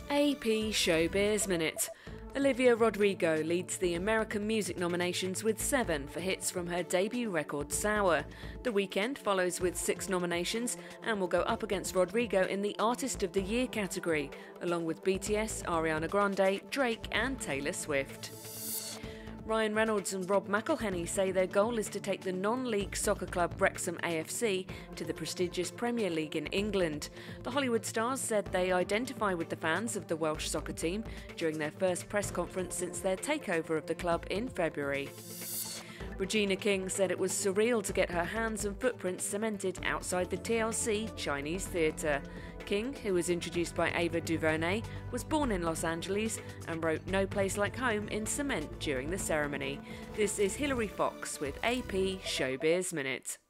AP ShowBiz Minute. Olivia Rodrigo leads the American music nominations with 7 for hits from her debut record Sour. The Weeknd follows with 6 nominations and will go up against Rodrigo in the Artist of the Year category, along with BTS, Ariana Grande, Drake and Taylor Swift. Reynolds and Rob McElhenney say their goal is to take the non-league soccer club Wrexham AFC to the prestigious Premier League in England. The Hollywood stars said they identify with the fans of the Welsh soccer team during their first press conference since their takeover of the club in February. Regina King said it was surreal to get her hands and footprints cemented outside the TCL Chinese Theatre. King, who was introduced by Ava DuVernay, was born in Los Angeles and wrote "No Place Like Home" in cement during the ceremony. This is Hilary Fox with AP ShowBiz Minute.